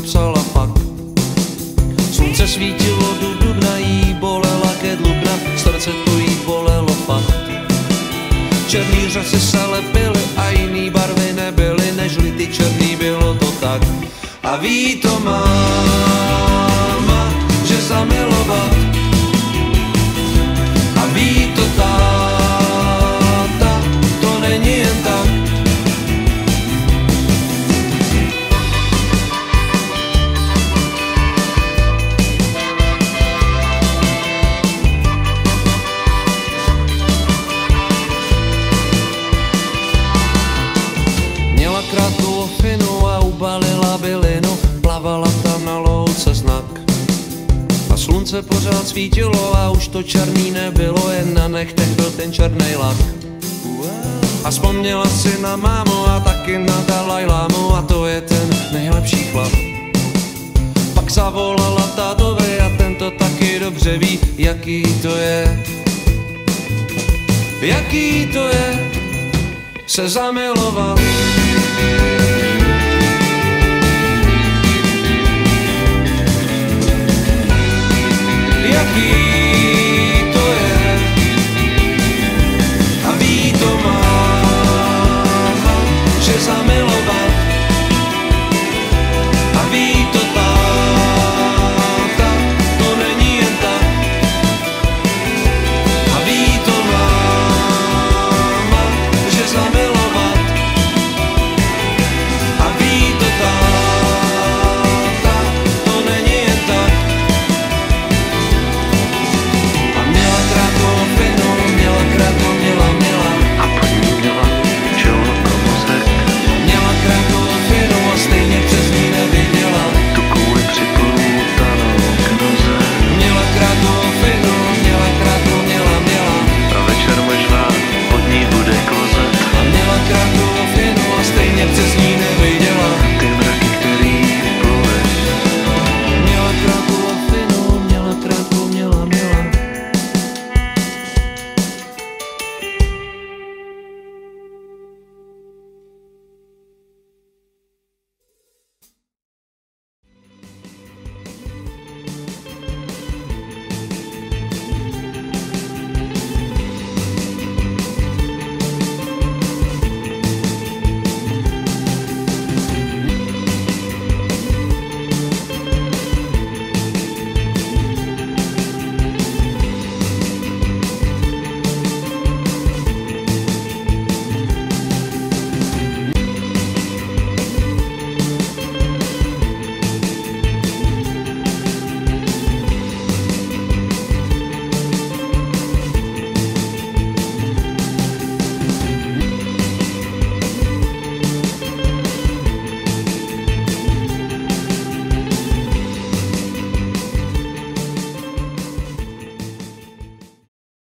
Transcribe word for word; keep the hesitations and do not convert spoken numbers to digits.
napsala pak. Slunce svítilo do dubna, jí bolela kedlubna, srdce to jí bolelo fakt. Černý řasy se lepily a jiný barvy nebyly, nežli ty černý, bylo to tak. A ví to máma, že zamilovat, a ví to táta, to není jen tak. Měla krátkou ofinu a ubalila bylinu, plavala tam na louce znak. A slunce pořád svítilo a už to černý nebylo, jen na nechtech byl ten černý lak. A vzpomněla si na mámu a taky na Dalajlámu, a to je ten nejlepší chlap. Pak zavolala tátovi a ten to taky dobře ví, jaký to je. Jaký to je se zamilovat. Jaký